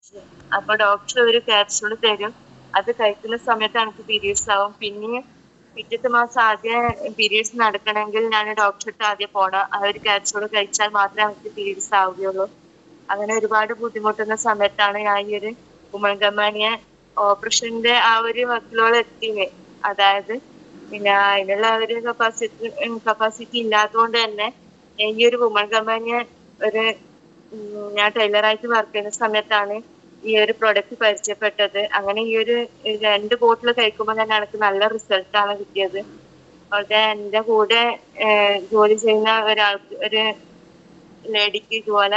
അപ്പൊ ഡോക്ടർ ഒരു ക്യാപ്സ്യൂൾ തരും. അത് കഴിക്കുന്ന സമയത്ത് എനിക്ക് പീരീഡ്സ് ആവും. പിന്നെ പിറ്റത്തെ മാസം ആദ്യം പീരീഡ്സ് നടക്കണമെങ്കിൽ ഞാൻ ഡോക്ടർക്ക് ആദ്യം പോണം. ആ ഒരു ക്യാപ്സ്യൂൾ കഴിച്ചാൽ മാത്രമേ എനിക്ക് പീരീഡ്സ് ആവുകയുള്ളൂ. അങ്ങനെ ഒരുപാട് ബുദ്ധിമുട്ടുന്ന സമയത്താണ് ഞാൻ ഈ ഒരു വുമൺ കമ്പാനിയൻ ഓപ്പറേഷന്റെ ആ ഒരു വക്കിലോളം എത്തിയത്. അതായത് പിന്നെ അതിനുള്ള ഒരു കപ്പാസിറ്റി ഇല്ലാത്തതുകൊണ്ട് തന്നെ ഈ ഒരു വുമൺ കമ്പാനിയൻ ഒരു ഞാൻ ടൈലറായിട്ട് വർക്ക് ചെയ്യുന്ന സമയത്താണ് ഈ ഒരു പ്രൊഡക്റ്റ് പരിചയപ്പെട്ടത്. അങ്ങനെ ഈ ഒരു 2 ബോട്ടിൽ കഴിക്കുമ്പോൾ തന്നെ എനിക്ക് നല്ല റിസൾട്ടാണ് കിട്ടിയത്. അവിടെ എൻ്റെ കൂടെ ജോലി ചെയ്യുന്ന ഒരാൾക്ക്, ഒരു ലേഡിക്ക് ഇതുപോലെ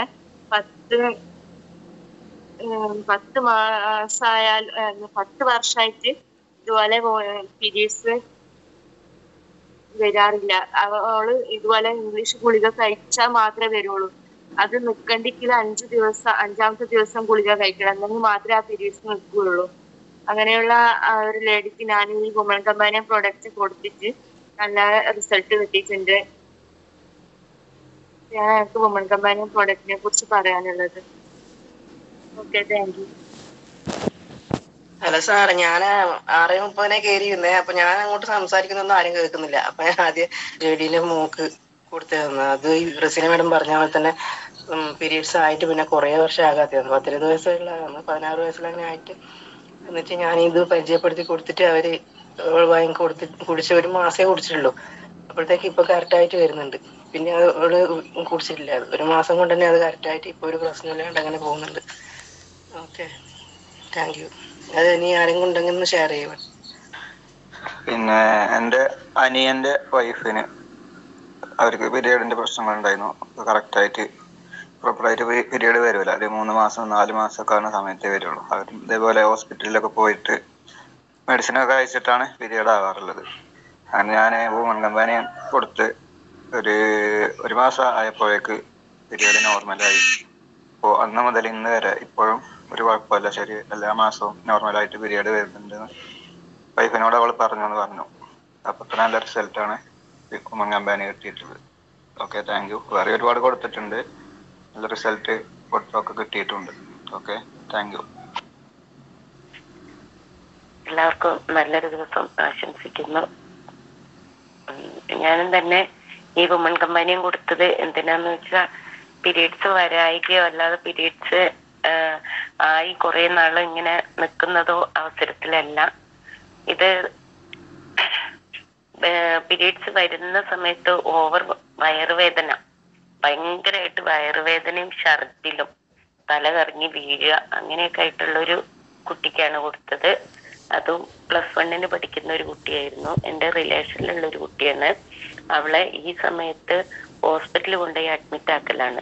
10 മാസമായാൽ 10 വർഷമായിട്ട് ഇതുപോലെ പീരീഡ്സ് വരാറില്ല. അവള് ഇതുപോലെ ഇംഗ്ലീഷ് ഗുളിക കഴിച്ചാൽ മാത്രമേ വരുള്ളൂ. അത് നിൽക്കണ്ടെങ്കിൽ 5 ദിവസം, 5ാമത്തെ ദിവസം ഗുളിക കഴിക്കണം, എന്നെങ്കിൽ മാത്രമേ ആ പീരീഡ്സ് നിൽക്കുകയുള്ളൂ. അങ്ങനെയുള്ള ആ ഒരു ലേഡിക്ക് ഞാൻ ഈ വുമൺ കമ്പാനിയൻ പ്രോഡക്റ്റ് കൊടുത്തിട്ട് നല്ല റിസൾട്ട് കിട്ടിയിട്ടുണ്ട്. എനിക്ക് വുമൺ കമ്പാനിയൻ പ്രോഡക്റ്റിനെ കുറിച്ച് പറയാനുള്ളത്. Okay, thank you. Hello sir, ഞാൻ 6:30 കയറിയിരുന്നേ. അപ്പൊ ഞാൻ അങ്ങോട്ട് സംസാരിക്കുന്നൊന്നും ആരും കേൾക്കുന്നില്ല. അപ്പൊ ഞാൻ ആദ്യം ജെഡിയിലെ മോക്ക് കൊടുത്തു തന്നു. അത് ഈ റസീന മാഡം പറഞ്ഞ പോലെ തന്നെ പീരീഡ്സ് ആയിട്ട് പിന്നെ കുറെ വർഷം ആകാത്തതാണ്. 10-20 വയസ്സുള്ള 16 വയസ്സിലങ്ങനെ ആയിട്ട്. എന്നിട്ട് ഞാൻ ഇത് പരിചയപ്പെടുത്തി കൊടുത്തിട്ട് അവര് വാങ്ങി കുടിച്ച് 1 മാസമേ കുടിച്ചിട്ടുള്ളൂ. അപ്പോഴത്തേക്ക് ഇപ്പൊ കറക്റ്റായിട്ട് വരുന്നുണ്ട്. പിന്നെ അവള് കുടിച്ചിട്ടില്ല. 1 മാസം കൊണ്ട് തന്നെ അത് കറക്റ്റായിട്ട് ഇപ്പൊ ഒരു പ്രശ്നമില്ലാണ്ട് അങ്ങനെ പോകുന്നുണ്ട്. Okay, thank you. അത് ഇനി ആരെങ്കിലും ഉണ്ടെങ്കിൽ ഒന്ന് ഷെയർ ചെയ്യുക. പിന്നെ എൻ്റെ അനിയൻ്റെ വൈഫിന് അവർക്ക് പീരിയഡിൻ്റെ പ്രശ്നങ്ങളുണ്ടായിരുന്നു. കറക്റ്റായിട്ട് പ്രോപ്പറായിട്ട് പീരിയഡ് വരുമല്ലോ. ഒരു 3 മാസം 4 മാസമൊക്കെ ആവുന്ന സമയത്തേ വരുള്ളൂ. അവർ ഇതേപോലെ ഹോസ്പിറ്റലിലൊക്കെ പോയിട്ട് മെഡിസിനൊക്കെ കഴിച്ചിട്ടാണ് പീരിയഡ് ആവാറുള്ളത്. അങ്ങനെ ഞാൻ വുമൺ കമ്പാനിയൻ കൊടുത്ത് ഒരു മാസം ആയപ്പോഴേക്ക് പീരിയഡ് നോർമലായി. അപ്പോൾ അന്ന് മുതൽ ഇന്ന് വരെ ഇപ്പോഴും ഒരു കുഴപ്പമില്ല. ശരി, എല്ലാ മാസവും നോർമലായിട്ട് പീരിയഡ് വരുന്നുണ്ടെന്ന് വൈഫിനോട് അവൾ പറഞ്ഞു. അപ്പോൾ നല്ല റിസൾട്ടാണ് വുമൺ കമ്പാനി കിട്ടിയിട്ടുള്ളത്. Okay, thank you. വേറെ ഒരുപാട് കൊടുത്തിട്ടുണ്ട്, നല്ല റിസൾട്ട് ഒക്കെ കിട്ടിയിട്ടുണ്ട്. Okay, thank you. എല്ലാവർക്കും നല്ലൊരു ദിവസം ആശംസിക്കുന്നു. ഞാനും തന്നെ ഈ വുമൺ കമ്പാനിയും കൊടുത്തത് എന്തിനാന്ന് വെച്ചാൽ പീരീഡ്സ് വരായികയോ അല്ലാതെ പീരീഡ്സ് ആയി കുറെ നാള് ഇങ്ങനെ നിൽക്കുന്നതോ അവസരത്തിലല്ല. ഇത് പീരീഡ്സ് വരുന്ന സമയത്ത് ഓവർ വയറുവേദന, ഭയങ്കരമായിട്ട് വയറുവേദനയും ഛർദിലും തല കറങ്ങി വീഴുക അങ്ങനെയൊക്കെ ആയിട്ടുള്ളൊരു കുട്ടിക്കാണ് കൊടുത്തത്. അതും +1 പഠിക്കുന്ന ഒരു കുട്ടിയായിരുന്നു. എൻ്റെ റിലേഷനിലുള്ള ഒരു കുട്ടിയാണ്. അവളെ ഈ സമയത്ത് ഹോസ്പിറ്റലിൽ കൊണ്ടുപോയി അഡ്മിറ്റ് ആക്കലാണ്.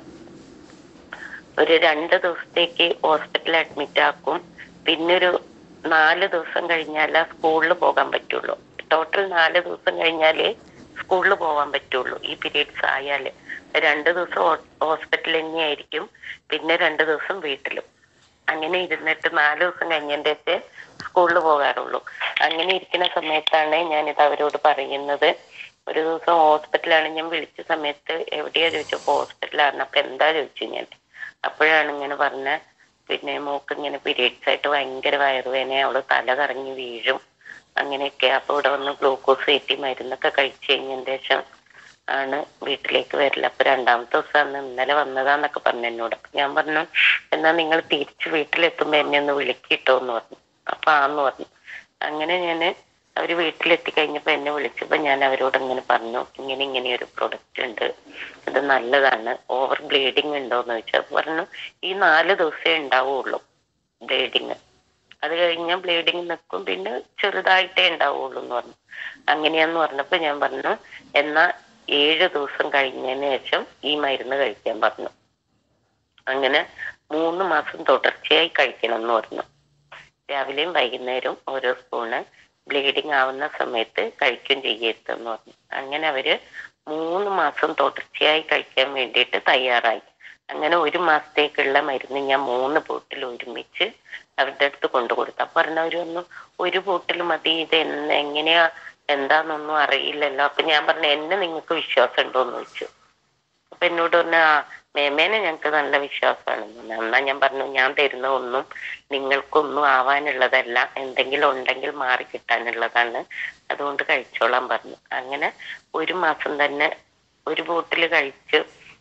ഒരു 2 ദിവസത്തേക്ക് ഹോസ്പിറ്റലിൽ അഡ്മിറ്റ് ആക്കും. പിന്നെ ഒരു 4 ദിവസം കഴിഞ്ഞാലേ സ്കൂളിൽ പോകാൻ പറ്റുള്ളൂ. ടോട്ടൽ 4 ദിവസം കഴിഞ്ഞാലേ സ്കൂളിൽ പോകാൻ പറ്റുള്ളൂ. ഈ പീരീഡ്സ് ആയാല് 2 ദിവസം ഹോസ്പിറ്റലിൽ തന്നെയായിരിക്കും, പിന്നെ 2 ദിവസം വീട്ടിലും. അങ്ങനെ ഇരുന്നിട്ട് 4 ദിവസം കഴിഞ്ഞതിൻ്റെ സ്കൂളിൽ പോകാറുള്ളൂ. അങ്ങനെ ഇരിക്കുന്ന സമയത്താണ് ഞാനിത് അവരോട് പറയുന്നത്. ഒരു ദിവസം ഹോസ്പിറ്റലാണ് ഞാൻ വിളിച്ച സമയത്ത്, എവിടെയാ ചോദിച്ചപ്പോൾ ഹോസ്പിറ്റലാണ്. അപ്പൊ എന്താ ചോദിച്ചു ഞാൻ. അപ്പോഴാണ് ഇങ്ങനെ പറഞ്ഞ, പിന്നെ മോക്ക് ഇങ്ങനെ പീരീഡ്സ് ആയിട്ട് ഭയങ്കര വയറുവേദന, അവള് തല കറങ്ങി വീഴും അങ്ങനെയൊക്കെ. അപ്പൊ ഇവിടെ വന്ന് ഗ്ലൂക്കോസ് കയറ്റി മരുന്നൊക്കെ കഴിച്ചു കഴിഞ്ഞതിന് ശേഷം ആണ് വീട്ടിലേക്ക് വരില്ല. അപ്പൊ 2ാമത്തെ ദിവസം ഇന്നലെ വന്നതാന്നൊക്കെ പറഞ്ഞു എന്നോട്. ഞാൻ പറഞ്ഞു, എന്നാ നിങ്ങൾ തിരിച്ച് വീട്ടിലെത്തുമ്പോ എന്നെ ഒന്ന് വിളിക്കിട്ടോ എന്ന് പറഞ്ഞു. അപ്പൊ ആന്ന് പറഞ്ഞു. അങ്ങനെ അവര് വീട്ടിലെത്തി കഴിഞ്ഞപ്പോ എന്നെ വിളിച്ചപ്പോ ഞാൻ അവരോട് ഇങ്ങനെ പറഞ്ഞു, ഇങ്ങനെ ഒരു പ്രൊഡക്റ്റ് ഉണ്ട്, ഇത് നല്ലതാണ്. ഓവർ ബ്ലീഡിങ് ഉണ്ടോന്ന് ചോദിച്ചു. പറഞ്ഞു, ഈ 4 ദിവസമേ ഉണ്ടാവുള്ളൂ ബ്ലീഡിങ്, അത് കഴിഞ്ഞാൽ ബ്ലീഡിങ് നിൽക്കും, പിന്നെ ചെറുതായിട്ടേ ഉണ്ടാവുള്ളൂ എന്ന് പറഞ്ഞു. അങ്ങനെയാന്ന് പറഞ്ഞപ്പോ ഞാൻ പറഞ്ഞു, എന്നാ 7 ദിവസം കഴിഞ്ഞതിന് ശേഷം ഈ മരുന്ന് കഴിക്കാൻ പറഞ്ഞു. അങ്ങനെ 3 മാസം തുടർച്ചയായി കഴിക്കണം എന്ന് പറഞ്ഞു. രാവിലെയും വൈകുന്നേരവും ഓരോ സ്പൂണ്, ബ്ലീഡിങ് ആവുന്ന സമയത്ത് കഴിക്കും ചെയ്യരുതെന്ന് പറഞ്ഞു. അങ്ങനെ അവര് 3 മാസം തുടർച്ചയായി കഴിക്കാൻ വേണ്ടിയിട്ട് തയ്യാറായി. അങ്ങനെ 1 മാസത്തേക്കുള്ള മരുന്ന് ഞാൻ 3 ബോട്ടിൽ ഒരുമിച്ച് അവരുടെ അടുത്ത് കൊണ്ടുകൊടുത്തു. അപ്പൊ പറഞ്ഞവര് പറഞ്ഞു, 1 ബോട്ടിൽ മതി, ഇത് എങ്ങനെയാ എന്താന്നൊന്നും അറിയില്ലല്ലോ. അപ്പൊ ഞാൻ പറഞ്ഞു, എന്നെ നിങ്ങൾക്ക് വിശ്വാസം ഉണ്ടോന്ന് ചോദിച്ചു. അപ്പൊ എന്നോട് പറഞ്ഞ, മേമേനെ ഞങ്ങൾക്ക് നല്ല വിശ്വാസമാണ്. എന്നാ ഞാൻ പറഞ്ഞു, ഞാൻ തരുന്ന ഒന്നും നിങ്ങൾക്കൊന്നും ആവാനുള്ളതല്ല, എന്തെങ്കിലും ഉണ്ടെങ്കിൽ മാറി കിട്ടാനുള്ളതാണ്, അതുകൊണ്ട് കഴിച്ചോളാൻ പറഞ്ഞു. അങ്ങനെ 1 മാസം തന്നെ ഒരു ബോട്ടിൽ കഴിച്ച്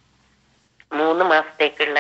3 മാസത്തേക്കുള്ള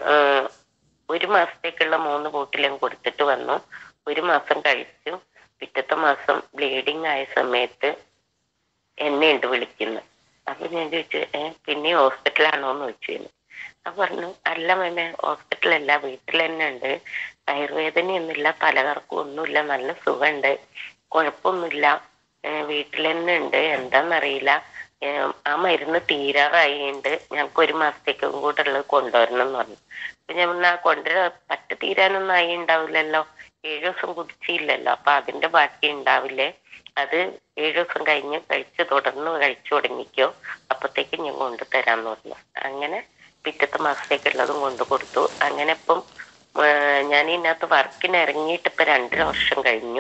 1 മാസത്തേക്കുള്ള 3 ബോട്ടിലും കൊടുത്തിട്ട് വന്നു. 1 മാസം കഴിച്ചു. പിറ്റത്തെ മാസം ബ്ലീഡിങ് ആയ സമയത്ത് എന്നെയുണ്ട് വിളിക്കുന്നു. അപ്പൊ ഞാൻ ചോദിച്ചു, പിന്നെ ഹോസ്പിറ്റലാണോന്ന് ചോദിച്ചു. അപ്പൊ പറഞ്ഞു, അല്ല മേമേ, ഹോസ്പിറ്റലല്ല, വീട്ടിൽ തന്നെ ഉണ്ട്. വയറുവേദനയൊന്നുമില്ല, തലകറക്കും ഒന്നുമില്ല, നല്ല സുഖമുണ്ട്, കുഴപ്പമൊന്നുമില്ല, വീട്ടിൽ തന്നെ ഉണ്ട്. എന്താന്നറിയില്ല, ആ മരുന്ന് തീരാറായിണ്ട്, ഞങ്ങൾക്ക് 1 മാസത്തേക്കും കൂടെ ഉള്ളത് കൊണ്ടുവരണം എന്ന് പറഞ്ഞു. അപ്പൊ ഞാൻ പറഞ്ഞാ പറ്റ തീരാനൊന്നും ആയി ഉണ്ടാവില്ലല്ലോ, 7 ദിവസം കുടിച്ചില്ലല്ലോ, അപ്പൊ അതിന്റെ ബാക്കി ഉണ്ടാവില്ലേ, അത് 7 ദിവസം കഴിഞ്ഞ് തുടർന്ന് കഴിച്ചു തുടങ്ങിക്കോ, അപ്പത്തേക്ക് ഞാൻ കൊണ്ടുതരാന്ന് പറഞ്ഞു. അങ്ങനെ പിറ്റത്തെ മാസത്തേക്കുള്ളതും കൊണ്ടു കൊടുത്തു. അങ്ങനെ ഇപ്പം ഞാൻ ഇതിനകത്ത് വർക്കിന് ഇറങ്ങിയിട്ട് ഇപ്പൊ 2.5 വർഷം കഴിഞ്ഞു.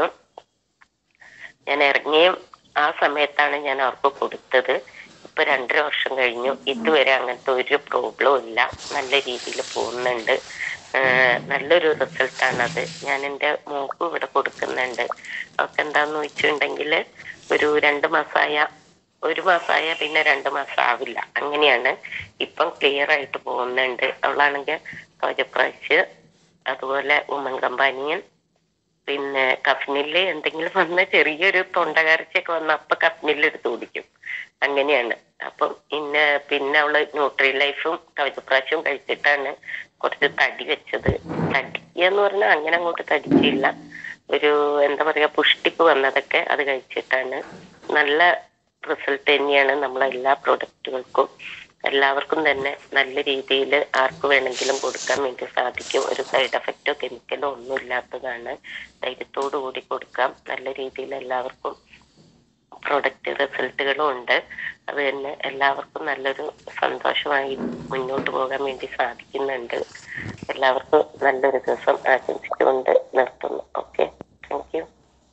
ഞാൻ ഇറങ്ങിയ ആ സമയത്താണ് ഞാൻ അവർക്ക് കൊടുത്തത്. ഇപ്പൊ 2.5 വർഷം കഴിഞ്ഞു. ഇതുവരെ അങ്ങനത്തെ ഒരു പ്രോബ്ലവും ഇല്ല, നല്ല രീതിയിൽ പോകുന്നുണ്ട്. നല്ലൊരു റിസൾട്ടാണത്. ഞാൻ എൻ്റെ മോക്കും ഇവിടെ കൊടുക്കുന്നുണ്ട്. അവർക്ക് എന്താന്ന് വെച്ചിട്ടുണ്ടെങ്കിൽ ഒരു 2 മാസമായ 1 മാസമായ പിന്നെ 2 മാസം ആവില്ല, അങ്ങനെയാണ്. ഇപ്പം ക്ലിയർ ആയിട്ട് പോകുന്നുണ്ട്. അവളാണെങ്കിൽ കവചപ്രാശ്, അതുപോലെ വുമൺ കമ്പാനിയൻ, പിന്നെ കഫ്നില് എന്തെങ്കിലും വന്ന ചെറിയൊരു തൊണ്ടകരച്ചൊക്കെ വന്ന അപ്പൊ കഫ്നിലെടുത്ത് കുടിക്കും, അങ്ങനെയാണ്. അപ്പം പിന്നെ അവള് ന്യൂട്രി ലൈഫും കവചപ്രാശവും കഴിച്ചിട്ടാണ് കുറച്ച് തടി വെച്ചത്. തടി എന്ന് പറഞ്ഞാൽ അങ്ങനെ അങ്ങോട്ട് തടിച്ചില്ല, ഒരു എന്താ പറയാ, പുഷ്ടിപ്പ് വന്നതൊക്കെ അത് കഴിച്ചിട്ടാണ്. നല്ല റിസൾട്ട് തന്നെയാണ് നമ്മളെല്ലാ പ്രൊഡക്റ്റുകൾക്കും. എല്ലാവർക്കും തന്നെ നല്ല രീതിയിൽ ആർക്ക് വേണമെങ്കിലും കൊടുക്കാൻ വേണ്ടി സാധിക്കും. ഒരു സൈഡ് എഫക്റ്റോ കെമിക്കലോ ഒന്നും ഇല്ലാത്തതാണ്. ധൈര്യത്തോടു കൂടി കൊടുക്കാം. നല്ല രീതിയിൽ എല്ലാവർക്കും പ്രൊഡക്റ്റ് റിസൾട്ടുകളും ഉണ്ട്. അത് തന്നെ എല്ലാവർക്കും നല്ലൊരു സന്തോഷമായി മുന്നോട്ട് പോകാൻ വേണ്ടി സാധിക്കുന്നുണ്ട്. എല്ലാവർക്കും നല്ലൊരു ദിവസം ആശംസിച്ചുകൊണ്ട് നിർത്തുന്നു. Okay, thank you.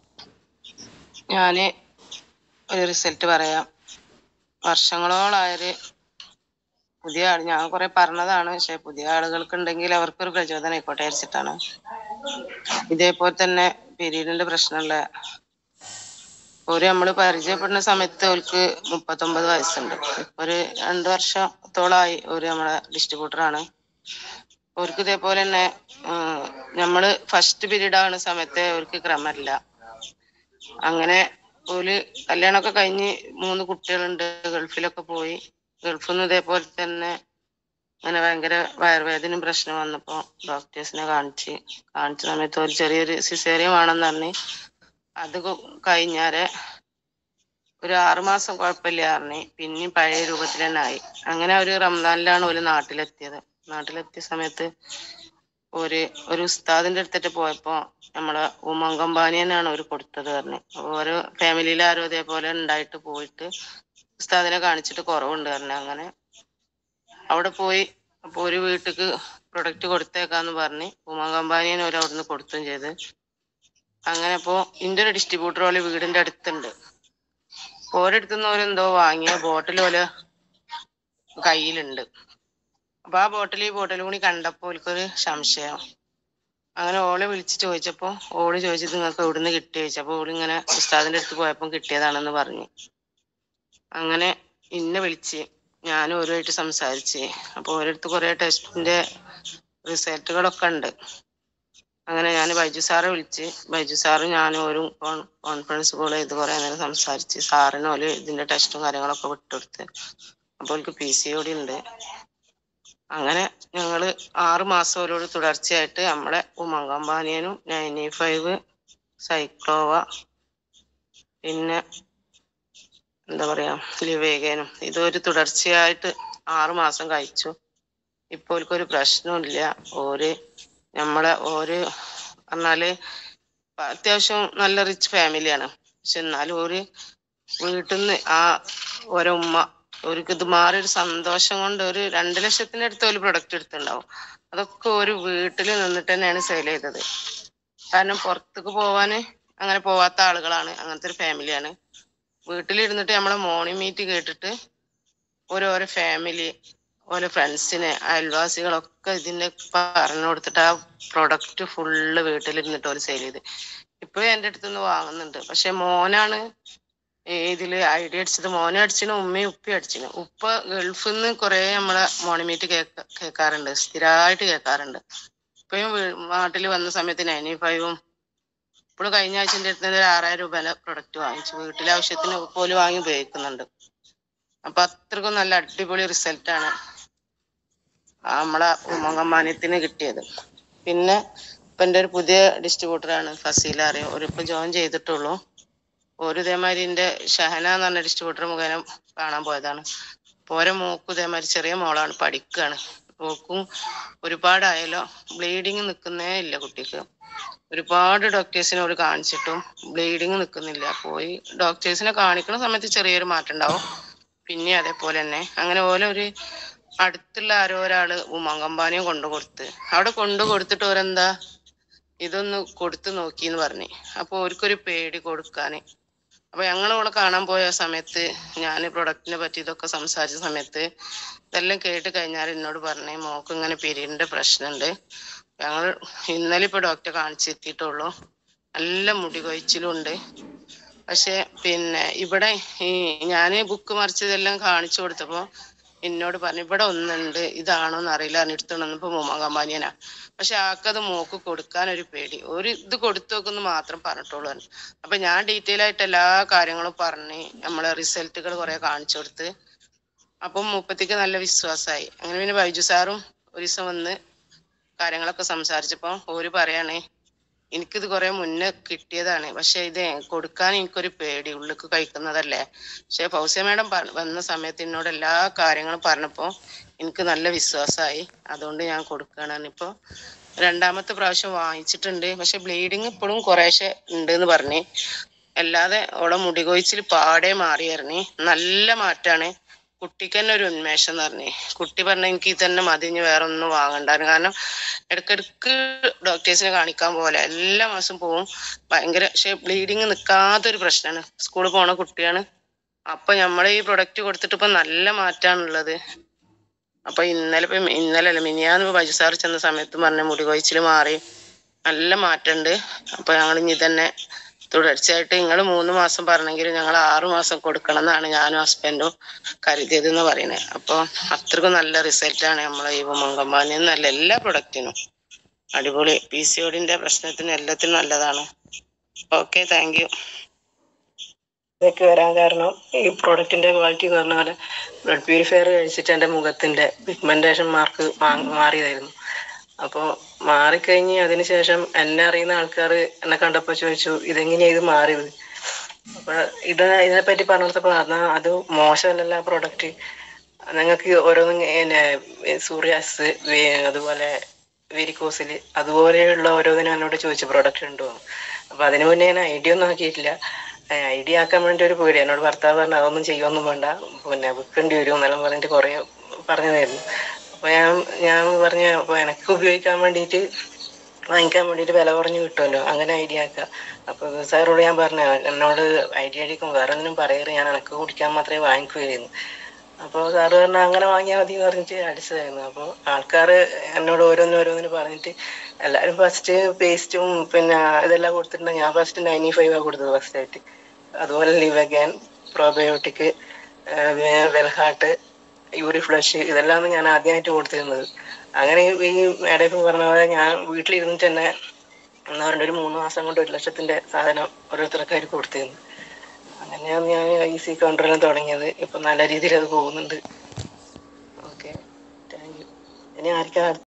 ഞാന് ഒരു റിസൾട്ട് പറയാം. വർഷങ്ങളോളായൊരു പുതിയ ആൾ, ഞാൻ കുറെ പറഞ്ഞതാണ്, പക്ഷെ പുതിയ ആളുകൾക്ക് ഉണ്ടെങ്കിൽ അവർക്കൊരു പ്രചോദനം ആയിക്കോട്ടെ വിചാരിച്ചിട്ടാണ്. ഇതേപോലെ തന്നെ പീരീഡിന്റെ പ്രശ്നമുള്ള നമ്മള് പരിചയപ്പെടുന്ന സമയത്ത് അവർക്ക് 39 വയസ്സുണ്ട്. ഇപ്പൊ ഒരു 2 വർഷത്തോളായി. നമ്മളെ ഡിസ്ട്രിബ്യൂട്ടറാണ്. അവർക്ക് ഇതേപോലെ തന്നെ നമ്മള് ഫസ്റ്റ് പീരീഡ് ആവുന്ന സമയത്ത് അവർക്ക് ക്രമമില്ല. അങ്ങനെ കല്യാണമൊക്കെ കഴിഞ്ഞ് 3 കുട്ടികളുണ്ട്, ഗൾഫിലൊക്കെ പോയി. ഗൾഫിൽ നിന്ന് ഇതേപോലെ തന്നെ അങ്ങനെ ഭയങ്കര വയറുവേദനയും പ്രശ്നം വന്നപ്പോ ഡോക്ടേഴ്സിനെ കാണിച്ച സമയത്ത് ഒരു ചെറിയൊരു സിസേറിയൻ വേണമെന്ന് പറഞ്ഞ് അത് കഴിഞ്ഞാല് ഒരു 6 മാസം കുഴപ്പമില്ല പറഞ്ഞ് പിന്നെയും പഴയ രൂപത്തിൽ തന്നെ ആയി. അങ്ങനെ ഒരു റംസാനിലാണ് ഒരു നാട്ടിലെത്തിയത്. നാട്ടിലെത്തിയ സമയത്ത് ഒരു ഉസ്താദിന്റെ അടുത്തിട്ട് പോയപ്പോ നമ്മളെ വുമൺ കമ്പാനിയനാണ് അവർ കൊടുത്തത് പറഞ്ഞു. ഓരോ ഫാമിലിയിൽ ആരോ ഇതേപോലെ ഉണ്ടായിട്ട് പോയിട്ട് ഉസ്താദിനെ കാണിച്ചിട്ട് കുറവുണ്ട് പറഞ്ഞു. അങ്ങനെ അവിടെ പോയി. അപ്പൊ ഒരു വീട്ടിക്ക് പ്രൊഡക്റ്റ് കൊടുത്തേക്കാന്ന് പറഞ്ഞ് വുമൺ കമ്പാനിയൻ അവിടുന്ന് കൊടുത്തും ചെയ്ത്. അങ്ങനെ ഇപ്പോ ഇന്റെ ഒരു ഡിസ്ട്രിബ്യൂട്ടർ പോലെ വീടിന്റെ അടുത്തുണ്ട്. ഓരോടുത്തുനിന്ന് ഓരെന്തോ വാങ്ങിയ ബോട്ടിൽ പോലെ കയ്യിലുണ്ട്. അപ്പൊ ആ ഈ ബോട്ടിൽ കൂടി കണ്ടപ്പോ ഓൾക്കൊരു സംശയം. അങ്ങനെ ഓളെ വിളിച്ച് ചോദിച്ചപ്പോ ഓള് ചോദിച്ചത് നിങ്ങൾക്ക് എവിടുന്ന് കിട്ടി ചോദിച്ചപ്പോ ഓളിങ്ങനെ ഉസ്താദിന്റെ അടുത്ത് പോയപ്പോ കിട്ടിയതാണെന്ന് പറഞ്ഞു. അങ്ങനെ ഇന്നെ വിളിച്ച് ഞാനും ഓരോയിട്ട് സംസാരിച്ച്. അപ്പൊ ഓരോരുത്തർ കുറെ ടെസ്റ്റിന്റെ റിസൾട്ടുകളൊക്കെ ഉണ്ട്. അങ്ങനെ ഞാൻ ബൈജു സാറെ വിളിച്ച് ബൈജു സാറും ഞാനും ഒരു കോൺഫറൻസ് കോൾ ചെയ്ത് കുറെ നേരം സംസാരിച്ച് സാറിന് ഇതിന്റെ ടെസ്റ്റും കാര്യങ്ങളൊക്കെ വിട്ടുകൊടുത്ത്. അപ്പോൾ എനിക്ക് PCOD ഉണ്ട്. അങ്ങനെ ഞങ്ങള് 6 മാസം ഓരോട് തുടർച്ചയായിട്ട് നമ്മളെ വുമൺ കമ്പാനിയനും 95 സൈക്ലോവ പിന്നെ എന്താ പറയാ ലിവേഗനും ഇതൊരു തുടർച്ചയായിട്ട് 6 മാസം കഴിച്ചു. ഇപ്പൊ ഓൽക്കൊരു പ്രശ്നമില്ല. നമ്മളെ പറഞ്ഞാല് അത്യാവശ്യം നല്ല റിച്ച് ഫാമിലിയാണ്. പക്ഷെ എന്നാലും വീട്ടിൽ നിന്ന് ഉമ്മ ഇത് മാറി ഒരു സന്തോഷം കൊണ്ട് ഒരു 2 ലക്ഷത്തിന്റെ അടുത്ത് ഒരു പ്രൊഡക്റ്റ് എടുത്തിട്ടുണ്ടാവും. അതൊക്കെ ഒരു വീട്ടിൽ നിന്നിട്ട് തന്നെയാണ് സെയിൽ ചെയ്തത്. കാരണം പുറത്തേക്ക് പോവാന് അങ്ങനെ പോവാത്ത ആളുകളാണ്. അങ്ങനത്തെ ഒരു ഫാമിലിയാണ്. വീട്ടിലിരുന്നിട്ട് നമ്മളെ മോർണിംഗ് മീറ്റ് കേട്ടിട്ട് ഓരോരോ ഫാമിലി ഓലെ ഫ്രണ്ട്സിന് അയൽവാസികളൊക്കെ ഇതിന്റെ പറഞ്ഞു കൊടുത്തിട്ട് ആ പ്രൊഡക്റ്റ് ഫുള്ള് വീട്ടിലിരുന്നിട്ട് ഓല് സെയിൽ ചെയ്ത് ഇപ്പൊ എന്റെ അടുത്തുനിന്ന് വാങ്ങുന്നുണ്ട്. പക്ഷെ മോനാണ് ഇതില് ഐഡിയ അടിച്ചത്. മോനെ അടിച്ചിന്, ഉമ്മയും ഉപ്പി അടിച്ചിന്. ഉപ്പ ഗൾഫിൽ നിന്ന് കുറെ നമ്മളെ മോർണിംഗ് മീറ്റ് കേൾക്കാറുണ്ട്, സ്ഥിരമായിട്ട് കേൾക്കാറുണ്ട്. ഇപ്പഴും നാട്ടിൽ വന്ന സമയത്ത് 95ഉം ഇപ്പോഴും കഴിഞ്ഞ ആഴ്ച എൻ്റെ അടുത്ത് 6000 രൂപ പ്രൊഡക്റ്റ് വാങ്ങിച്ചു. വീട്ടിലെ ആവശ്യത്തിന് പോലും വാങ്ങി ഉപയോഗിക്കുന്നുണ്ട്. അപ്പൊ അത്രക്കും നല്ല അടിപൊളി റിസൾട്ടാണ് നമ്മളെ ഉമങ്ങമ്മാനത്തിന് കിട്ടിയത്. പിന്നെ ഇപ്പൊ എൻ്റെ ഒരു പുതിയ ഡിസ്ട്രിബ്യൂട്ടറാണ് ഫസീല അറിയും, ഒരിപ്പോ ജോയിൻ ചെയ്തിട്ടുള്ളൂ. ഒരു ഇതേമാതിരി എൻ്റെ ഷഹന എന്ന് പറഞ്ഞ ഡിസ്ട്രിബ്യൂട്ടർ മുഖേന കാണാൻ പോയതാണ്. പോരെ മോക്കും ഇതേമാതിരി ചെറിയ മോളാണ്, പഠിക്കുകയാണ്. മോക്കും ഒരുപാടായാലോ ബ്ലീഡിങ് നിൽക്കുന്നേ ഇല്ല കുട്ടിക്ക്. ഒരുപാട് ഡോക്ടേഴ്സിനോട് കാണിച്ചിട്ടും ബ്ലീഡിങ് നിൽക്കുന്നില്ല. പോയി ഡോക്ടേഴ്സിനെ കാണിക്കുന്ന സമയത്ത് ചെറിയൊരു മാറ്റം ഉണ്ടാവും, പിന്നെ അതേപോലെ തന്നെ അങ്ങനെ പോലെ ഒരു അടുത്തുള്ള ആരോ ഒരാള് ഉമങ്കമ്പാനിയും അവിടെ കൊണ്ടു കൊടുത്തിട്ട് ഓരെന്താ ഇതൊന്ന് കൊടുത്തു നോക്കിന്ന് പറഞ്ഞു. അപ്പൊ ഓർക്കൊരു പേടി കൊടുക്കാന്. അപ്പൊ ഞങ്ങൾ ഇവിടെ കാണാൻ പോയ സമയത്ത് ഞാൻ പ്രൊഡക്റ്റിനെ പറ്റി ഇതൊക്കെ സംസാരിച്ച സമയത്ത് ഇതെല്ലാം കേട്ട് കഴിഞ്ഞാൽ എന്നോട് പറഞ്ഞേ മോക്ക് ഇങ്ങനെ പീരീഡിന്റെ പ്രശ്നമുണ്ട്, ഞങ്ങൾ ഇന്നലെ ഇപ്പൊ ഡോക്ടറെ കാണിച്ചെത്തിയിട്ടുള്ളൂ, നല്ല മുടി കൊഴിച്ചിലും ഉണ്ട്. പക്ഷെ പിന്നെ ഇവിടെ ഈ ഞാന് ബുക്ക് മറിച്ചതെല്ലാം കാണിച്ചു കൊടുത്തപ്പോ എന്നോട് പറഞ്ഞു ഇവിടെ ഒന്നുണ്ട്, ഇതാണോന്ന് അറിയില്ല, എടുത്തോണ്ടപ്പോ ഉമ കമ്പാനിയനാ. പക്ഷെ ആക്കത് മോക്ക് കൊടുക്കാൻ ഒരു പേടി, ഒരു ഇത് കൊടുത്തു നോക്കുന്നു മാത്രം പറഞ്ഞിട്ടുള്ളൂ. അപ്പൊ ഞാൻ ഡീറ്റെയിൽ ആയിട്ട് എല്ലാ കാര്യങ്ങളും പറഞ്ഞ് നമ്മളെ റിസൾട്ടുകൾ കുറെ കാണിച്ചു കൊടുത്ത് അപ്പം മുപ്പത്തിക്ക് നല്ല വിശ്വാസമായി. അങ്ങനെ പിന്നെ ബൈജു സാറും ഒരു ദിവസം വന്ന് കാര്യങ്ങളൊക്കെ സംസാരിച്ചപ്പോ ഓര് പറയാണ് എനിക്കിത് കുറെ മുന്നേ കിട്ടിയതാണ്, പക്ഷെ ഇത് കൊടുക്കാൻ എനിക്കൊരു പേടി, ഉള്ളിക്ക് കഴിക്കുന്നതല്ലേ. പക്ഷെ ഫൗസിയ മാഡം വന്ന സമയത്ത് എന്നോട് എല്ലാ കാര്യങ്ങളും പറഞ്ഞപ്പോ എനിക്ക് നല്ല വിശ്വാസമായി, അതുകൊണ്ട് ഞാൻ കൊടുക്കുകയാണ്. ഇപ്പൊ രണ്ടാമത്തെ പ്രാവശ്യം വാങ്ങിച്ചിട്ടുണ്ട്. പക്ഷെ ബ്ലീഡിങ് ഇപ്പോഴും കുറേശ്ശെ ഉണ്ട് എന്ന് പറഞ്ഞ്, അല്ലാതെ ഓളെ മുടി കൊഴിച്ചിൽ പാടെ മാറിയായിരുന്നു, നല്ല മാറ്റാണ്. കുട്ടിക്ക് തന്നെ ഒരു ഉന്മേഷം എന്ന് പറഞ്ഞേ. കുട്ടി പറഞ്ഞ എനിക്ക് ഇത് തന്നെ മതി, ഇനി വേറെ ഒന്നും വാങ്ങണ്ടായിരുന്നു. കാരണം ഇടക്കിടക്ക് ഡോക്ടേഴ്സിനെ കാണിക്കാൻ പോലെ എല്ലാ മാസം പോവും, ഭയങ്കര. പക്ഷെ ബ്ലീഡിങ് നിൽക്കാത്തൊരു പ്രശ്നമാണ്. സ്കൂളിൽ പോണ കുട്ടിയാണ്. അപ്പൊ നമ്മളെ ഈ പ്രൊഡക്റ്റ് കൊടുത്തിട്ട് ഇപ്പൊ നല്ല മാറ്റാണുള്ളത്. അപ്പൊ ഇന്നലെ മിനിയാന്ന് ബൈജു സാർ ചെന്ന സമയത്ത് പറഞ്ഞ മുടി കൊഴിച്ചിൽ മാറി, നല്ല മാറ്റമുണ്ട്. അപ്പൊ ഞങ്ങൾ ഇനി തന്നെ തുടർച്ചയായിട്ട് നിങ്ങൾ 3 മാസം പറഞ്ഞെങ്കിൽ ഞങ്ങൾ 6 മാസം കൊടുക്കണം എന്നാണ് ഞാനും ഹസ്ബൻഡും കരുതിയത് എന്ന് പറയുന്നത്. അപ്പൊ അത്രക്കും നല്ല റിസൾട്ടാണ് നമ്മളെ ഈ ഉമങ്കമ്പാനി എന്നല്ല എല്ലാ പ്രൊഡക്റ്റിനും അടിപൊളി. PCOD പ്രശ്നത്തിന് എല്ലാത്തിനും നല്ലതാണ്. Okay, thank you. ഇതൊക്കെ വരാൻ കാരണം ഈ പ്രൊഡക്റ്റിന്റെ ക്വാളിറ്റി എന്ന് പറഞ്ഞ പോലെ ബ്ലഡ് പ്യൂരിഫയർ കഴിച്ചിട്ട് എൻ്റെ മുഖത്തിന്റെ പിഗ്മെന്റേഷൻ മാർക്ക് മാറിയതായിരുന്നു. അപ്പോൾ മാറിക്കഴിഞ്ഞ് അതിനുശേഷം എന്നെ അറിയുന്ന ആൾക്കാർ എന്നെ കണ്ടപ്പോൾ ചോദിച്ചു ഇതെങ്ങനെയാ ഇത് മാറിയത്. അപ്പൊ ഇതിനെപ്പറ്റി പറഞ്ഞു കൊടുത്തപ്പോൾ അത് മോശമല്ലല്ലോ ആ പ്രൊഡക്റ്റ്, നിങ്ങൾക്ക് ഓരോന്നും സൂര്യാസ് അതുപോലെ വെരിക്കോസില് അതുപോലെയുള്ള ഓരോന്നിനും എന്നോട് ചോദിച്ചു പ്രൊഡക്റ്റ് ഉണ്ടോ. അപ്പൊ അതിനു മുന്നേ ഞാൻ ഐഡിയ ഒന്നും ആക്കിയിട്ടില്ല. ഐഡിയ ആക്കാൻ വേണ്ടി ഒരു പേടി. എന്നോട് ഭർത്താവ് പറഞ്ഞു അതൊന്നും ചെയ്യൊന്നും വേണ്ട, പിന്നെ വിൽക്കേണ്ടി വരും എന്നെല്ലാം പറഞ്ഞിട്ട് കുറെ പറഞ്ഞതായിരുന്നു. അപ്പൊ ഞാൻ പറഞ്ഞു അപ്പൊ എനിക്ക് ഉപയോഗിക്കാൻ വേണ്ടിയിട്ട് വാങ്ങിക്കാൻ വേണ്ടിയിട്ട് വില കുറഞ്ഞ് കിട്ടുമല്ലോ, അങ്ങനെ ഐഡിയ ആക്കുക. അപ്പൊ സാറോട് ഞാൻ പറഞ്ഞു എന്നോട് ഐഡിയ അടിക്കും വേറെ ഒന്നിനും പറയരുത്, ഞാൻ എനിക്ക് കുടിക്കാൻ മാത്രമേ വാങ്ങിക്കുകയായിരുന്നു. അപ്പോൾ സാറ് പറഞ്ഞു അങ്ങനെ വാങ്ങിയാൽ മതി എന്ന് പറഞ്ഞിട്ട് അടിച്ചതായിരുന്നു. അപ്പോൾ ആൾക്കാർ എന്നോട് ഓരോന്നിന് പറഞ്ഞിട്ട് എല്ലാവരും ഫസ്റ്റ് പേസ്റ്റും പിന്നെ ഇതെല്ലാം കൊടുത്തിട്ടുണ്ട്. ഞാൻ ഫസ്റ്റ് 95 കൊടുത്തത് ഫസ്റ്റ് ആയിട്ട്. അതുപോലെ ലിവഗാൻ, പ്രോബയോട്ടിക്, വെൽഹാർട്ട്, യൂറിഫ്ലഷ് ഇതെല്ലാം ഞാൻ ആദ്യമായിട്ട് കൊടുത്തിരുന്നത്. അങ്ങനെ ഈ മേഡം പറഞ്ഞ പോലെ ഞാൻ വീട്ടിലിരുന്നിട്ട് തന്നെ എന്താ പറയുക ഒരു 3 മാസം കൊണ്ട് 1 ലക്ഷത്തിന്റെ സാധനം ഓരോരുത്തർക്കായിട്ട് കൊടുത്തിരുന്നു. അങ്ങനെയാണ് ഞാൻ ഈസി കൗണ്ടറിൽ തുടങ്ങിയത്. ഇപ്പൊ നല്ല രീതിയിൽ അത് പോകുന്നുണ്ട്. Okay, thank you. ഇനി ആർക്കാ